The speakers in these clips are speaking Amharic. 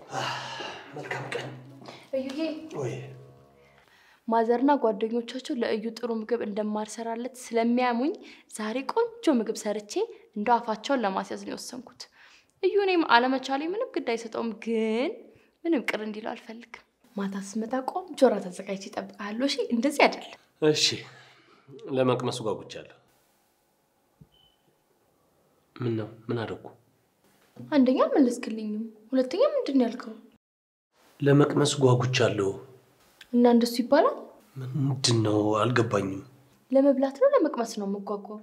መልካም ቀን እዩዬ ወይ ማዘርና ጓደኞቻቸው ለእዩ ጥሩ ምግብ እንደማልሰራለት ስለሚያሙኝ ዛሬ ቆንጆ ምግብ ሰርቼ እንደው አፋቸውን ለማስያዝ ነው የወሰንኩት። እዩ እኔም አለመቻሌ ምንም ግድ አይሰጠውም፣ ግን ምንም ቅር እንዲለው አልፈልግም። ማታ ስመጣ ቆንጆ ራት አዘጋጅቼ እጠብቅሃለሁ። እሺ? እንደዚህ አይደለም። እሺ፣ ለመቅመስ ጓጉቻለሁ። ምን አደረኩ? አንደኛ መለስክልኝም፣ ሁለተኛ ምንድን ያልከው? ለመቅመስ ጓጉቻለሁ። እና እንደሱ ይባላል? ምንድነው አልገባኝም። ለመብላት ነው ለመቅመስ ነው የምጓጓው?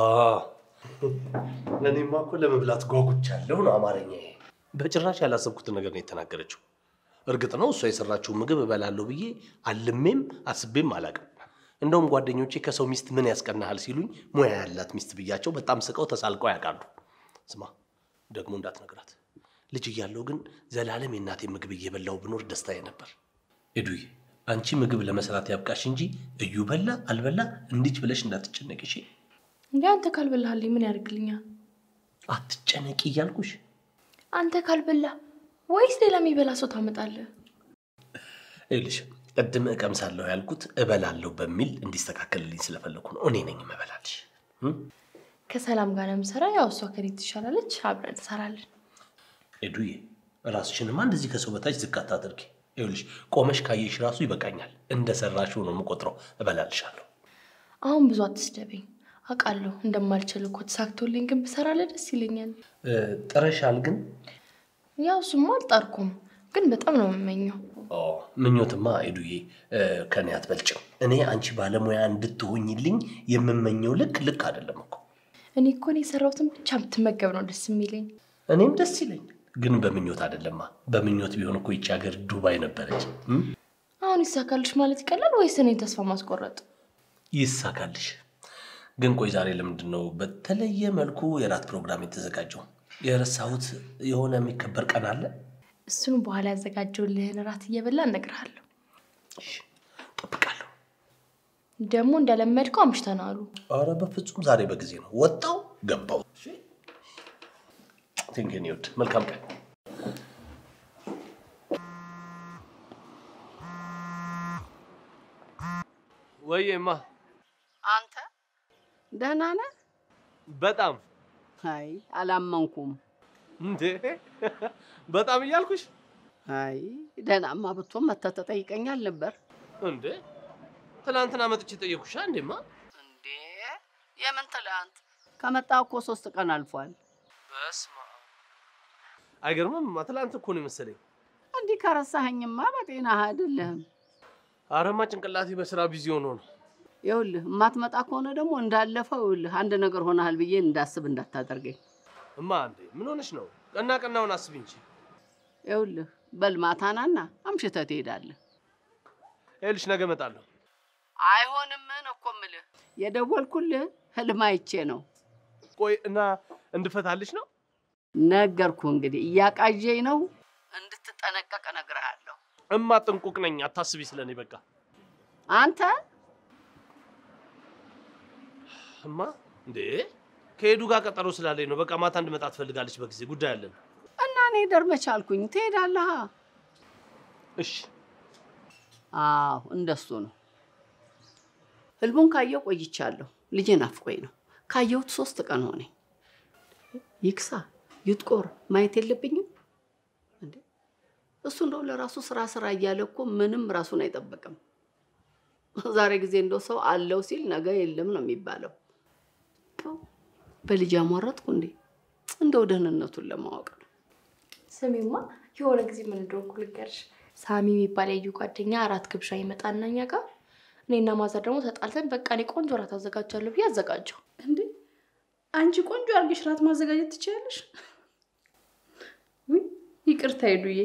እኔማ እኮ ለመብላት ጓጉቻለሁ ነው አማርኛዬ። በጭራሽ ያላሰብኩት ነገር ነው የተናገረችው። እርግጥ ነው እሷ የሰራችው ምግብ እበላለሁ ብዬ አልሜም አስቤም አላውቅም። እንደውም ጓደኞቼ ከሰው ሚስት ምን ያስቀናሃል ሲሉኝ ሙያ ያላት ሚስት ብያቸው በጣም ስቀው ተሳልቀው ያውቃሉ። ስማ ደግሞ እንዳትነግራት። ልጅ እያለሁ ግን ዘላለም የእናቴ ምግብ እየበላሁ ብኖር ደስታዬ ነበር። ኤዱዬ አንቺ ምግብ ለመስራት ያብቃሽ እንጂ እዩ በላ አልበላ እንዲች ብለሽ እንዳትጨነቂ እሺ? እንዴ አንተ ካልበላህልኝ ምን ያደርግልኛል? አትጨነቂ እያልኩሽ። አንተ ካልበላ ወይስ ሌላ የሚበላ ሰው ታመጣለህ? እልሽ ቀድም እቀምሳለሁ ያልኩት እበላለሁ በሚል እንዲስተካከልልኝ ስለፈለኩ ነው። እኔ ነኝ መበላልሽ። ከሰላም ጋር ለምሰራ ያው እሷ ከኔ ትሻላለች፣ አብረን እንሰራለን። ኤዱዬ ራስሽንማ እንደዚህ ከሰው በታች ዝቅ አታድርጊ። ይኸውልሽ ቆመሽ ካየሽ ራሱ ይበቃኛል። እንደሰራሽው ነው የምቆጥረው። እበላልሻለሁ። አሁን ብዙ አትስደበኝ። አውቃለሁ እንደማልችል እኮ ተሳክቶልኝ፣ ግን ብሰራለህ ደስ ይለኛል። ጥረሻል ግን? ያው እሱማ አልጣርኩም፣ ግን በጣም ነው የምመኘው። ምኞትማ ኤዱዬ ከኔ አትበልጭም። እኔ አንቺ ባለሙያ እንድትሆኝልኝ የምመኘው ልክ አይደለም እኮ። እኔ እኮ ነው የሰራሁትን ብቻ ብትመገብ ነው ደስ የሚለኝ። እኔም ደስ ይለኝ፣ ግን በምኞት አይደለማ። በምኞት ቢሆን እኮ ይቺ ሀገር ዱባይ ነበረች። አሁን ይሳካልሽ ማለት ይቀላል ወይስ እኔን ተስፋ ማስቆረጥ? ይሳካልሽ። ግን ቆይ ዛሬ ለምንድን ነው በተለየ መልኩ የራት ፕሮግራም የተዘጋጀው? የረሳሁት የሆነ የሚከበር ቀን አለ? እሱን በኋላ ያዘጋጀውልህን ራት እየበላ እነግርሃለሁ። እሺ ጠብቃለሁ። ደግሞ እንደለመድከው አምሽተና አሉ። ኧረ በፍጹም ዛሬ በጊዜ ነው ወጣው ገባው። እሺ ቴንክ ዩ። መልካም ቀን። ወይማ አንተ ደህና ነህ? በጣም አይ አላመንኩም። እንዴ በጣም እያልኩሽ? አይ ደህናማ ብትሆን መተህ ትጠይቀኛል ነበር። እንዴ ትላንትና መጥቼ ጠየኩሽ አንዴማ። እንዴ የምን ትላንት? ከመጣህ እኮ 3 ቀን አልፏል። በስማ አይገርምም? ትላንት እኮ ነው መሰለኝ። እንዲህ ከረሳኸኝማ በጤናህ አይደለህም። አረማ ጭንቅላቴ በስራ ቢዚ ሆኖ ነው። ይኸውልህ የማትመጣ ከሆነ ደግሞ እንዳለፈው ይኸውልህ አንድ ነገር ሆነሃል ብዬ እንዳስብ እንዳታደርገኝ። እማ እንዴ ምን ሆነሽ ነው? ቀናውን አስቢ እንጂ። ይኸውልህ በል ማታ ናና አምሽተህ ትሄዳለህ። ይኸውልሽ ነገ እመጣለሁ። አይሆንም ነው እኮ የምልህ። የደወልኩልህ ህልም አይቼ ነው። ቆይ እና እንድፈታልሽ ነው? ነገርኩህ እንግዲህ እያቃዠኝ ነው። እንድትጠነቀቅ እነግርሃለሁ። እማ ጥንቁቅ ነኝ፣ አታስቢ ስለኔ በቃ። አንተ እማ እንዴ ከሄዱ ጋር ቀጠሮ ስላለኝ ነው። በቃ ማታ እንድመጣ ትፈልጋለች በጊዜ ጉዳይ አለን። እና እኔ ደርመቻልኩኝ ትሄዳለህ? እሺ አዎ እንደሱ ነው። ህልሙን ካየው ቆይቻለሁ። ልጄ ናፍቆኝ ነው። ካየሁት 3 ቀን ሆነኝ። ይክሳ ይጥቆር ማየት የለብኝም እንዴ? እሱ እንደው ለራሱ ስራ እያለ እኮ ምንም ራሱን አይጠብቅም። ዛሬ ጊዜ እንደው ሰው አለው ሲል ነገ የለም ነው የሚባለው። በልጅ አሟረጥኩ እንዴ? እንደው ደህንነቱን ለማወቅ ነው። ስሜማ የሆነ ጊዜ ምን እንደሆንኩ ልንገርሽ። ሳሚ የሚባል የዩ ጓደኛ አራት ግብዣ ይመጣና እኛ ጋር እኔና ማዘር ደግሞ ተጣልተን በቃ እኔ ቆንጆ ራት አዘጋጃለሁ ብዬ አዘጋጀው። እንዴ አንቺ ቆንጆ አድርገሽ ራት ማዘጋጀት ትችያለሽ? ይቅርታ ሄዱዬ።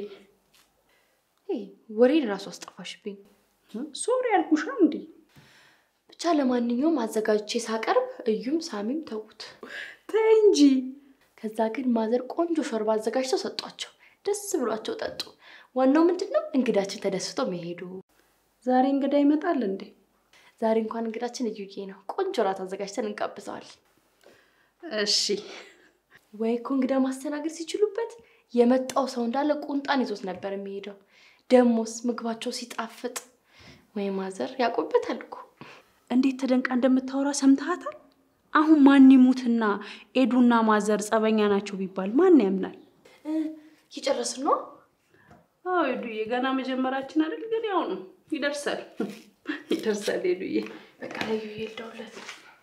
ወሬን ራሱ አስጠፋሽብኝ። ሶሪ አልኩሽ እንዴ። ብቻ ለማንኛውም አዘጋጅቼ ሳቀርብ እዩም ሳሚም ተውት። ተይ እንጂ። ከዛ ግን ማዘር ቆንጆ ሾርባ አዘጋጅተው ሰጧቸው። ደስ ብሏቸው ጠጡ። ዋናው ምንድነው እንግዳችን ተደስቶ መሄዱ። ዛሬ እንግዳ ይመጣል እንዴ? ዛሬ እንኳን እንግዳችን እዩዬ ነው። ቆንጆ ራት አዘጋጅተን እንጋብዘዋለን። እሺ ወይ እኮ እንግዳ ማስተናገድ ሲችሉበት የመጣው ሰው እንዳለ ቁንጣን ይዞት ነበር የሚሄደው። ደሞስ ምግባቸው ሲጣፍጥ ወይ ማዘር ያቆበታል እኮ። እንዴት ተደንቃ እንደምታወራ ሰምተሃታል? አሁን ማን ይሙትና ኤዱና ማዘር ጸበኛ ናቸው ቢባል ማን ያምናል? ይጨርስን ነው? አዎ ኤዱዬ፣ ገና መጀመራችን አይደል? ግን ያው ነው፣ ይደርሳል ይደርሳል ኤዱዬ። በቃ ለዩዬ ልደውልለት።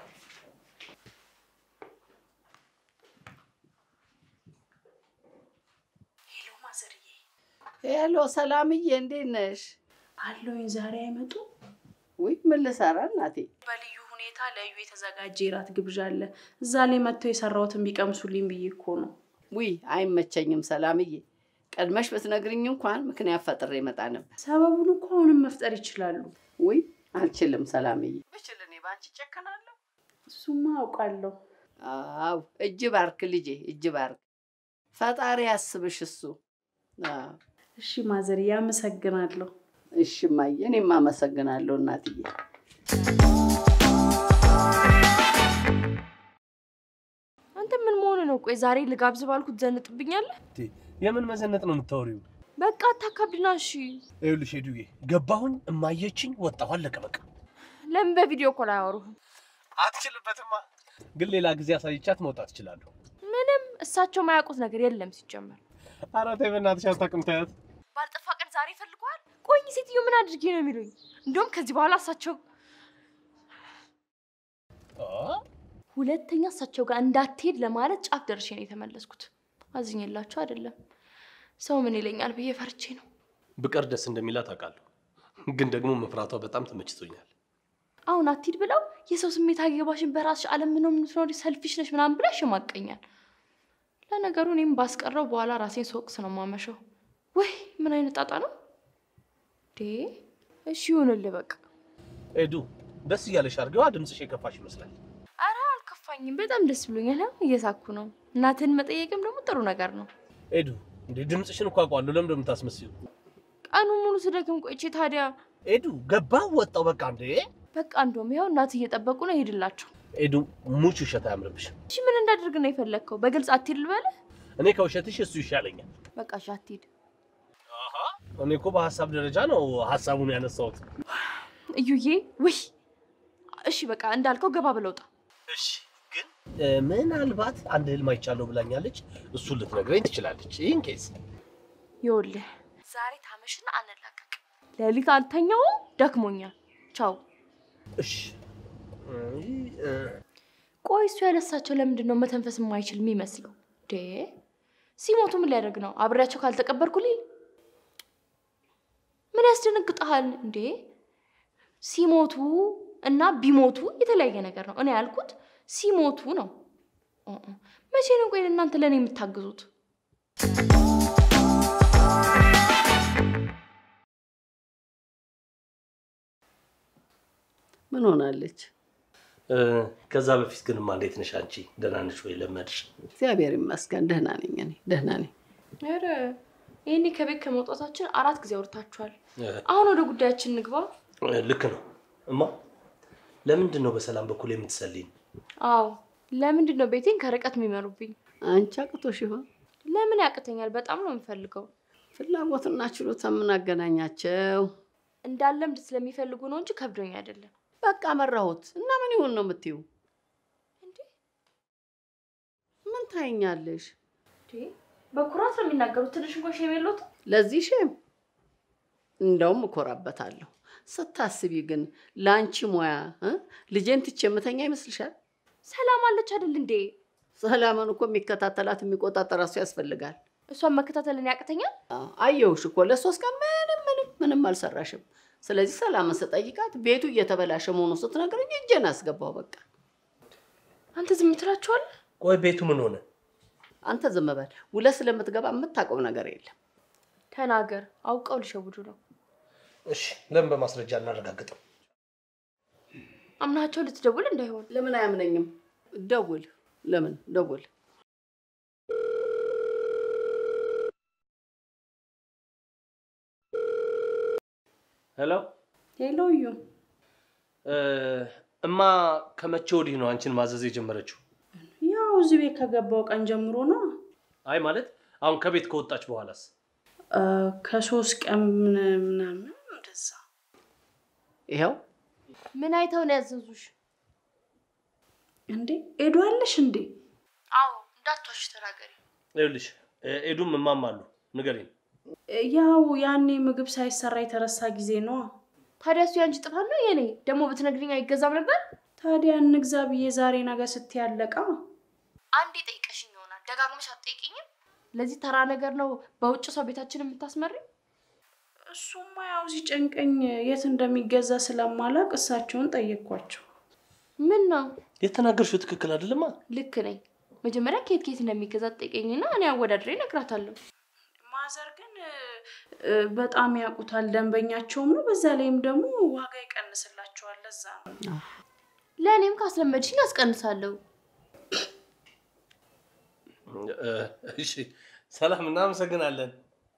ሄሎ ማዘርዬ። ሄሎ ሰላምዬ፣ እንዴት ነሽ? አለሁኝ። ዛሬ አይመጡ? ውይ ምን ልሰራ እናቴ? በልዩ ሁኔታ ለዩ የተዘጋጀ የራት ግብዣ አለ። እዛ ላይ መጥተው የሰራሁትን ቢቀምሱልኝ ብዬ እኮ ነው። ውይ አይመቸኝም ሰላምዬ። ቀድመሽ ብትነግሪኝ እንኳን ምክንያት ፈጥሬ እመጣ ነበር። ሰበቡን እኮ አሁንም መፍጠር ይችላሉ። ውይ አልችልም ሰላምዬ። ብችል እኔ ባንቺ ጨከናለሁ? እሱማ አውቃለሁ። አዎ እጅ ባርክ ልጄ፣ እጅ ባርክ። ፈጣሪ ያስብሽ እሱ። እሺ ማዘርዬ፣ አመሰግናለሁ። እሺ ማየ፣ እኔም አመሰግናለሁ እናትዬ። አንተ ምን መሆን ነው? ቆይ ዛሬ ልጋብዝ ባልኩት ዘንጥብኛለህ? የምን መዘነጥ ነው የምታወሪው? በቃ አታካብድና። እሺ ይኸውልሽ ሄዱዬ፣ ገባሁኝ፣ እማየችኝ፣ ወጣሁ፣ አለቀ በቃ። ለምን በቪዲዮ ኮል አያወሩህም? አትችልበትማ። ግን ሌላ ጊዜ አሳይቻት መውጣት እችላለሁ። ምንም እሳቸው ማያውቁት ነገር የለም ሲጀመር። ኧረ ተይ በእናትሽ አታውቅም፣ ተያት። ባልጠፋ ቀን ዛሬ ፈልጓል። ቆይ ሴትዮ ምን አድርጌ ነው የሚሉኝ? እንደውም ከዚህ በኋላ እሳቸው ሁለተኛ እሳቸው ጋር እንዳትሄድ ለማለት ጫፍ ደርሼ ነው የተመለስኩት። አዝኜላቸው አይደለም፣ ሰው ምን ይለኛል ብዬ ፈርቼ ነው። ብቀር ደስ እንደሚላት አውቃለሁ፣ ግን ደግሞ መፍራቷ በጣም ተመችቶኛል። አሁን አትሂድ ብለው የሰው ስሜት አገባሽን በራስሽ ዓለም ነው የምትኖሪ፣ ሰልፊሽ ነሽ ምናምን ብላ ይሸማቀኛል። ለነገሩ እኔም ባስቀረው በኋላ ራሴን ስወቅስ ነው ማመሸው። ወይ ምን አይነት ጣጣ ነው ዴ? እሺ ይሁንልህ በቃ። ኤዱ ደስ እያለሽ አድርገዋ። ድምፅሽ የከፋሽ ይመስላል። አረ አልከፋኝም፣ በጣም ደስ ብሎኛል። እየሳኩ ነው። እናትህን መጠየቅም ደግሞ ጥሩ ነገር ነው። ኤዱ እንዴ ድምፅሽን እኮ አውቀዋለሁ። ለምን እንደምታስመስዪው? ቀኑን ሙሉ ስደክም ቆይቼ ታዲያ። ኤዱ ገባሁ ወጣሁ በቃ። እንዴ በቃ እንደውም ይኸው እናት እየጠበቁ ነው፣ ሄድላቸው። ኤዱ ሙች ውሸት አያምርብሽም። እሺ ምን እንዳደርግ ነው የፈለግከው? በግልጽ አትሂድ ልበልህ? እኔ ከውሸትሽ እሱ ይሻለኛል። በቃ እሺ አትሂድ። እኔ እኮ በሀሳብ ደረጃ ነው ሀሳቡን ያነሳሁት። እዩዬ ውይ እሺ በቃ እንዳልከው ገባ ብለው ውጣ። እሺ ግን ምናልባት አንድ ህልም አይቻለሁ ብላኛለች። እሱን ልትነግረኝ ትችላለች። ይህን ኬስ ይኸውልህ ዛሬ ታመሽና አንላቀቅ። ሌሊት አልተኛውም፣ ደክሞኛል። ቻው። እሺ ቆይ እሱ ያለሳቸው ለምንድን ነው መተንፈስ የማይችል የሚመስለው? ዴ ሲሞቱ ምን ሊያደርግ ነው? አብሬያቸው ካልተቀበርኩልኝ ምን ያስደነግጥሃል እንዴ? ሲሞቱ እና ቢሞቱ የተለያየ ነገር ነው። እኔ ያልኩት ሲሞቱ ነው። መቼ ነው ቆይ እናንተ ለኔ የምታግዙት? ምን ሆናለች? ከዛ በፊት ግን እንዴት ነሽ አንቺ? ደህና ነሽ ወይ? ለመድሽ? እግዚአብሔር ይመስገን ደህና ነኝ። እኔ ደህና ነኝ። ኧረ ይሄኔ ከቤት ከመውጣታችን 4 ጊዜ አውርታችኋል። አሁን ወደ ጉዳያችን እንግባ። ልክ ነው እማ። ለምንድን ነው በሰላም በኩል የምትሰልኝ? አዎ ለምንድን ነው ቤቴን ከርቀት የሚመሩብኝ? አንቺ አቅቶሽ ይሆን? ለምን ያቅተኛል? በጣም ነው የምፈልገው። ፍላጎትና ችሎታ ምን አገናኛቸው? እንዳለምድ ስለሚፈልጉ ነው እንጂ ከብዶኝ አይደለም። በቃ መራሁት እና ምን ይሆን ነው የምትይው? እንዴ ምን ታይኛለሽ? በኩራት ነው የሚናገሩት። ትንሽ እንኳን ሼም የለውም። ለዚህ ሼም እንደውም እኮራበታለሁ። ስታስቢ ግን ላንቺ ሙያ ልጄን ትቼ የምተኛ ይመስልሻል? ሰላም አለች አይደል እንዴ? ሰላምን እኮ የሚከታተላት የሚቆጣጠር እሱ ያስፈልጋል። እሷን መከታተልን ያቅተኛል? አየሁሽ እኮ ለ3 ቀን ምንም አልሰራሽም። ስለዚህ ሰላምን ስጠይቃት ቤቱ እየተበላሸ መሆኑ ስትነግረኝ እጄን አስገባው። በቃ አንተ ዝም ትላቸዋለህ? ቆይ ቤቱ ምን ሆነ? አንተ ዝም በል። ውለህ ስለምትገባ የምታውቀው ነገር የለም። ተናገር። አውቀው ሊሸውዱ ነው። እሺ ለምን በማስረጃ እናረጋግጠው? አምናቸው ልትደውል እንዳይሆን። ለምን አያምነኝም? ደውል። ለምን ደውል? ሄሎ ሄሎ እዩ። እማ ከመቼ ወዲህ ነው አንቺን ማዘዝ የጀመረችው? ያው እዚህ ቤት ከገባው ቀን ጀምሮ ነው። አይ ማለት አሁን ከቤት ከወጣች በኋላስ? ከ3 ቀን ምናምን እንደዛ። ይሄው ምን አይተው ነው ያዘዙሽ? እንዴ ኤዱ አለሽ እንዴ? አዎ እንዳትዋሽ ተናገሪ። ይኸውልሽ ኤዱም እማማሉ ንገሪኝ። ያው ያኔ ምግብ ሳይሰራ የተረሳ ጊዜ ነው። ታዲያ እሱ ያንቺ ጥፋት ነው የኔ? ደግሞ ብትነግሪኝ አይገዛም ነበር? ታዲያ እንግዛ ብዬ ዛሬ ነገ ስትያለቃ አንዴ ጠይቀሽኝ ይሆናል። ደጋግመሽ አትጠይቂኝም? ለዚህ ተራ ነገር ነው በውጭ ሰው ቤታችን የምታስመሪ? እሱማ ያው ሲጨንቀኝ የት እንደሚገዛ ስለማላቅ እሳቸውን ጠየቅኳቸው። ምን ነው የተናገርሽው ትክክል አይደለማ? ልክ ነኝ። መጀመሪያ ከየት እንደሚገዛ ጠይቀኝና እኔ አወዳድሬ እነግራታለሁ። ማዘር ግን በጣም ያውቁታል፣ ደንበኛቸውም ነው። በዛ ላይም ደግሞ ዋጋ ይቀንስላቸዋል። ለዛ ነው። ለእኔም ካስለመድሽኝ አስቀንሳለሁ። እሺ ሰላም፣ እናመሰግናለን።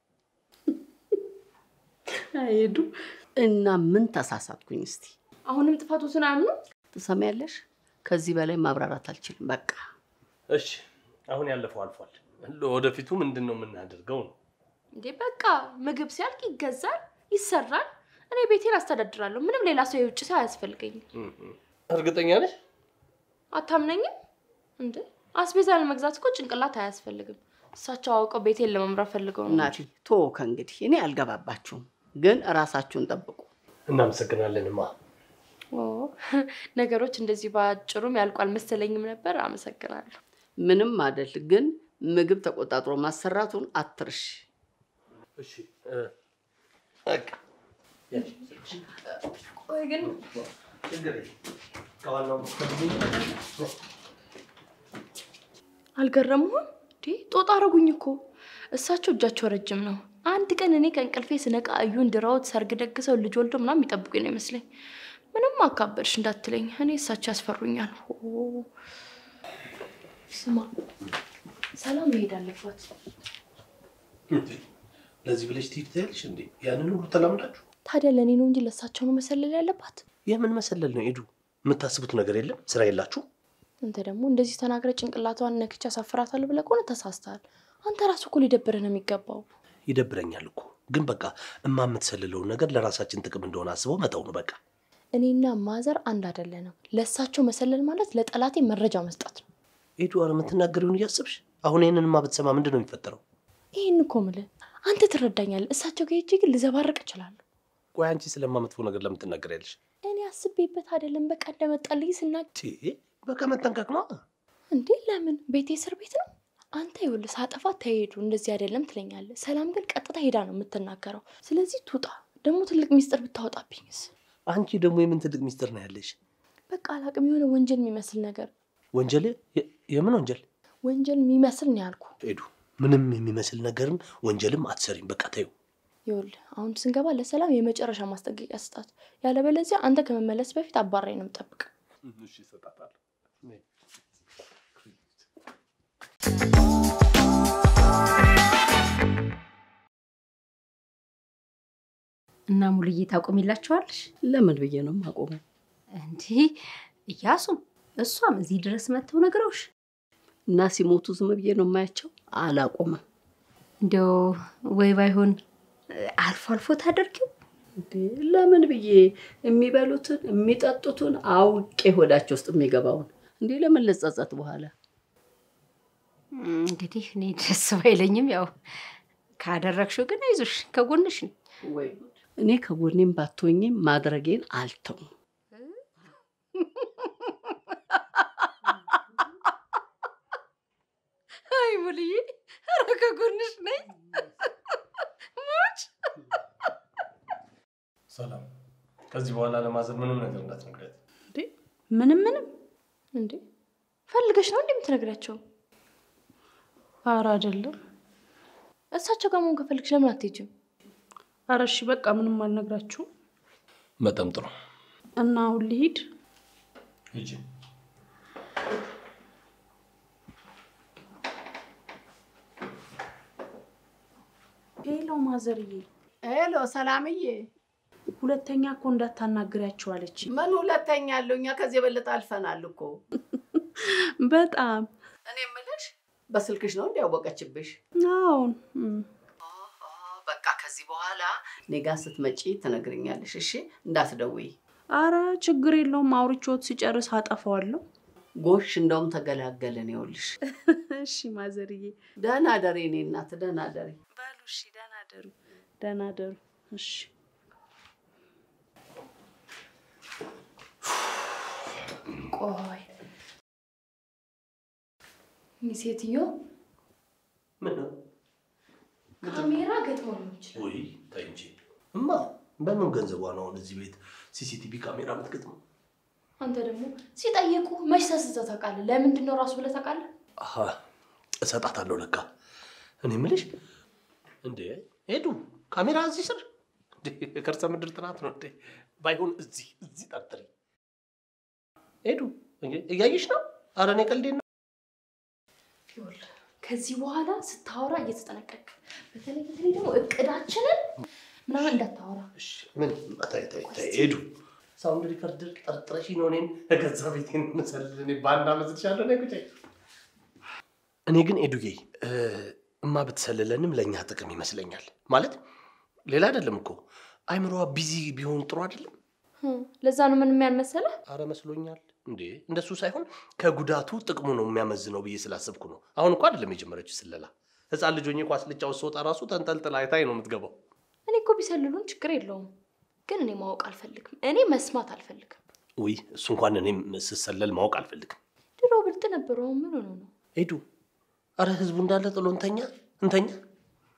አይዱ እና ምን ተሳሳትኩኝ እስቲ? አሁንም ጥፋቱን አምኑ። ትሰሚያለሽ? ከዚህ በላይ ማብራራት አልችልም። በቃ እሺ አሁን ያለፈው አልፏል። ለወደፊቱ ምንድነው የምናደርገው ነው? እንዴ በቃ ምግብ ሲያልቅ ይገዛል፣ ይሰራል። እኔ ቤቴን አስተዳድራለሁ። ምንም ሌላ ሰው የውጭ ሰው አያስፈልገኝም። እርግጠኛ ነሽ? አታምነኝም እንዴ? አስቤዛ ለመግዛት እኮ ጭንቅላት አያስፈልግም። እሳቸው አውቀው ቤቴን ለመምራት ፈልገው ነው። እናቴ ቶ ከእንግዲህ እኔ አልገባባችሁም፣ ግን ራሳችሁን ጠብቁ። እናመሰግናለንማ። ነገሮች እንደዚህ ባጭሩም ያልቋል መሰለኝም ነበር። አመሰግናለሁ። ምንም አይደል፣ ግን ምግብ ተቆጣጥሮ ማሰራቱን አትርሽ። እሺ በቃ ቆይ ግን አልገረሙህም እንዴ? ጦጣ አረጉኝ እኮ። እሳቸው እጃቸው ረጅም ነው። አንድ ቀን እኔ ከእንቅልፌ ስነቃ እዩን ድራውት ሰርግ ደግሰው ልጅ ወልዶ ምናምን የሚጠብቁኝ ነው ይመስለኝ። ምንም አካበድሽ እንዳትለኝ። እኔ እሳቸው ያስፈሩኛል። ስማ ሰላም መሄድ አለባት። ለዚህ ብለሽ ትይታለሽ እንዴ? ያንን ሁሉ ተላምዳችሁ። ታዲያ ለኔ ነው እንጂ ለሳቸው ነው መሰለል ያለባት። የምን መሰለል ነው ኤዱ? የምታስቡት ነገር የለም? ስራ የላችሁ? አንተ ደግሞ እንደዚህ ተናግረ ጭንቅላቷን ነክቻ ሳፍራታለሁ ብለህ ከሆነ ተሳስተሃል። አንተ ራስህ እኮ ሊደብርህ ነው የሚገባው። ይደብረኛል እኮ ግን በቃ የምትሰልለው ነገር ለራሳችን ጥቅም እንደሆነ አስበው መተው ነው በቃ። እኔና ማዘር አንድ አይደለንም። ለሳቸው መሰለል ማለት ለጠላቴ መረጃ መስጠት ነው። ኤዱ አረ የምትናገሪውን እያሰብሽ አሁን ይሄንንማ ብትሰማ ምንድነው የሚፈጠረው? ይሄን እኮ የምልህ አንተ ትረዳኛለህ። እሳቸው ጋር ሂጅ ግን ልዘባርቅ እችላለሁ። ቆይ አንቺ ስለማመጥፎ ነገር ለምን ትናገሪያለሽ? እኔ አስቤበት አይደለም። በቃ እንደመጣልኝ ስናገር በቃ መጠንቀቅ ነው እንዴ። ለምን ቤቴ እስር ቤት ነው? አንተ ይኸውልህ ሳጠፋ ተሄዱ እንደዚህ አይደለም ትለኛለህ። ሰላም ግን ቀጥታ ሄዳ ነው የምትናገረው። ስለዚህ ትውጣ። ደግሞ ትልቅ ሚስጥር ብታወጣብኝስ? አንቺ ደግሞ የምን ትልቅ ሚስጥር ነው ያለሽ? በቃ አላቅም፣ የሆነ ወንጀል የሚመስል ነገር። ወንጀል? የምን ወንጀል? ወንጀል የሚመስል ነው ያልኩ። ኤዱ ምንም የሚመስል ነገርም ወንጀልም አትሰሪም። በቃ ተይው። ይኸውልህ አሁን ስንገባ ለሰላም የመጨረሻ ማስጠንቀቂያ ስጣት። ያለበለዚያ አንተ ከመመለስ በፊት አባራኝ ነው የምጠብቅ። እሺ እሰጣታለሁ። እና ሙሉዬ ታቆሚላችኋለሽ? ለምን ብዬ ነው ማቆመው? እንዴ እያሱም እሷም እዚህ ድረስ መተው ነገሮሽ እና ሲሞቱ ዝም ብዬ ነው የማያቸው። አላቆመም። እንደው ወይ ባይሆን አልፎ አልፎ ታደርጊው። ለምን ብዬ የሚበሉትን የሚጠጡትን አውቄ ሆዳቸው ውስጥ የሚገባውን እንዴ ለምን ልጸጸት በኋላ? እንግዲህ እኔ ደስ ባይለኝም ያው ካደረግሽው ግን አይዞሽ ከጎንሽ ነኝ። ወይ እኔ ከጎኔም ባትሆኝም ማድረጌን አልተውም። አይ ሙሉዬ ኧረ ከጎንሽ ነኝ። ሰላም ከዚህ በኋላ ለማዘር ምንም ነገር እንዳትነግሪያት። እንዴ ምንም እንዴ ፈልገሽ ነው እንደምትነግሪያቸው? ኧረ አይደለም። እሳቸው ጋር መሆን ከፈልግሽ ለምን አትሄጂም? ኧረ እሺ በቃ ምንም አልነግራችሁም። በጣም ጥሩ። እና አሁን ልሂድ? ሂጂ። ሄሎ ማዘርዬ። ሄሎ ሰላምዬ። ሁለተኛ እኮ እንዳታናግሪያቸው አለች። ምን ሁለተኛ አለው? እኛ ከዚህ የበለጠ አልፈናል እኮ። በጣም እኔ የምልሽ በስልክሽ ነው እንዲያወቀችብሽ? አዎን። በቃ ከዚህ በኋላ እኔ ጋር ስትመጪ ትነግሪኛለሽ። እሺ እንዳትደውይ። አረ ችግር የለውም። አውርቼዎት ሲጨርስ አጠፋዋለሁ። ጎሽ እንደውም ተገላገለን። ይኸውልሽ። እሺ ማዘርዬ። ደህና ደሪ። እኔ እናት ደህና ደሪ። በሉ እሺ። ደህና ደሩ። ደህና ደሩ። እሺ ቆይ ሴትዮ ምን ነው ካሜራ ገጥሞ ነው ይችላል? ወይ ተይ እንጂ እማ፣ በምን ገንዘቧ ነው እዚህ ቤት ሲሲቲቪ ካሜራ የምትገጥመው? አንተ ደግሞ ሲጠየቁ መች ሰስዘው ታውቃለህ? ለምንድን ነው ራሱ ብለህ ታውቃለህ? አሃ እሰጣታለሁ ለካ። እኔ የምልሽ እንዴ ሄዱ ካሜራ እዚህ ስር እንዴ የከርሰ ምድር ጥናት ነው እንዴ? ባይሆን እዚህ ጠርጥሪ። ሄዱ እያየሽ ነው? ኧረ እኔ ቀልዴን ነው። ይኸውልህ ከዚህ በኋላ ስታወራ እየተጠነቀቅ፣ በተለይ ደግሞ እቅዳችንን ምናምን እንዳታወራ። እሺ ምን ታይ ሄዱ ሳውንድ ሪከርደር ጠርጥረሽ ነው እኔን ከገዛ ቤቴን መሰለኝ ባንዳ መስልሻለሁ ነው ቁጭ። እኔ ግን ሄዱዬ እማ ብትሰልለንም ለኛ ጥቅም ይመስለኛል። ማለት ሌላ አይደለም እኮ አይምሮዋ ቢዚ ቢሆን ጥሩ አይደለም? ለዛ ነው ምን የሚያመሰለህ? አረ መስሎኛል። እንዴ እንደሱ ሳይሆን ከጉዳቱ ጥቅሙ ነው የሚያመዝነው ብዬ ስላሰብኩ ነው። አሁን እኮ አይደለም የጀመረችው ስለላ። ህፃን ልጅ ሆኜ ኳስ ልጫወት ስወጣ ራሱ ተንጠልጥላ አይታኝ ነው የምትገባው። እኔ እኮ ቢሰልሉን ችግር የለውም፣ ግን እኔ ማወቅ አልፈልግም። እኔ መስማት አልፈልግም። ውይ እሱ እንኳን እኔም ስሰለል ማወቅ አልፈልግም። ድሮ ብልጥ ነበረው። ምን ሆኖ ነው ሄዱ? አረ ህዝቡ እንዳለ ጥሎ እንተኛ